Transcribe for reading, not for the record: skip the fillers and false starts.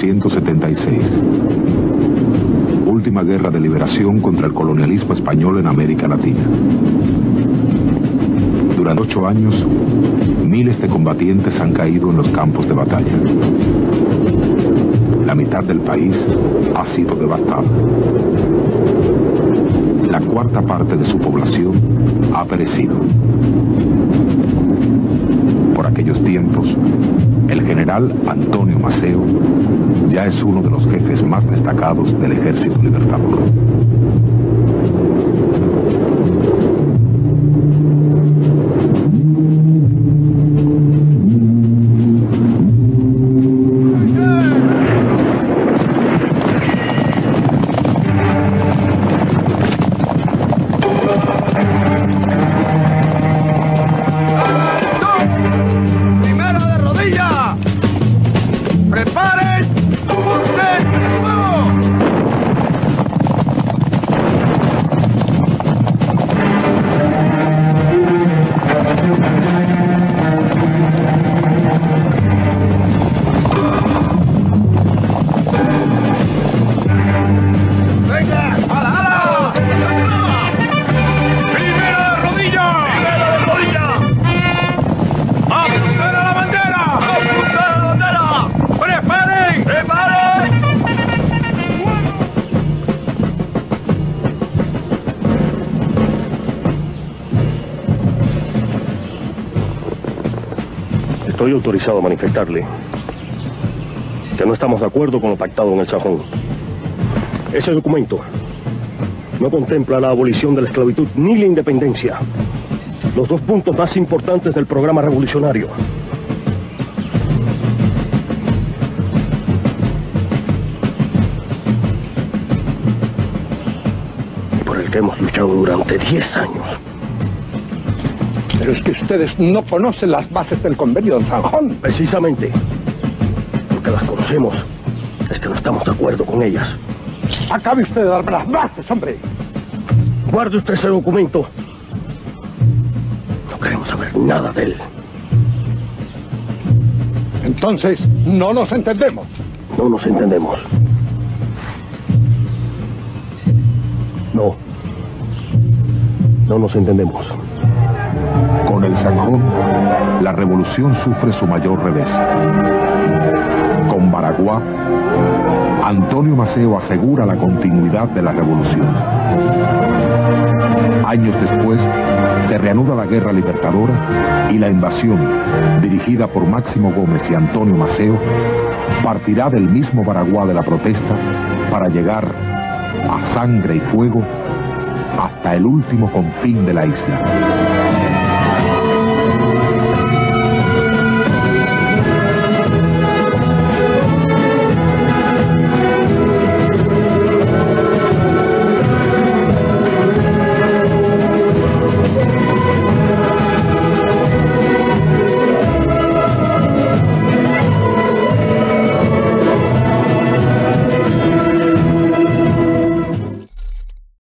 1976. Última guerra de liberación contra el colonialismo español en América Latina. Durante 8 años, miles de combatientes han caído en los campos de batalla. La mitad del país ha sido devastada. La cuarta parte de su población ha perecido. Por aquellos tiempos, el general Antonio Maceo ya es uno de los jefes más destacados del Ejército Libertador. Estoy autorizado a manifestarle que no estamos de acuerdo con lo pactado en el Sajón. Ese documento no contempla la abolición de la esclavitud ni la independencia, los dos puntos más importantes del programa revolucionario. Y por el que hemos luchado durante 10 años. Pero es que ustedes no conocen las bases del convenio del Sajón. Precisamente, porque las conocemos, es que no estamos de acuerdo con ellas. Acabe usted de darme las bases, hombre. Guarde usted ese documento. No queremos saber nada de él. Entonces, no nos entendemos. No nos entendemos. No. No nos entendemos. Con el Sajón, la revolución sufre su mayor revés. Con Baraguá, Antonio Maceo asegura la continuidad de la revolución. Años después, se reanuda la guerra libertadora y la invasión, dirigida por Máximo Gómez y Antonio Maceo, partirá del mismo Baraguá de la protesta para llegar a sangre y fuego hasta el último confín de la isla.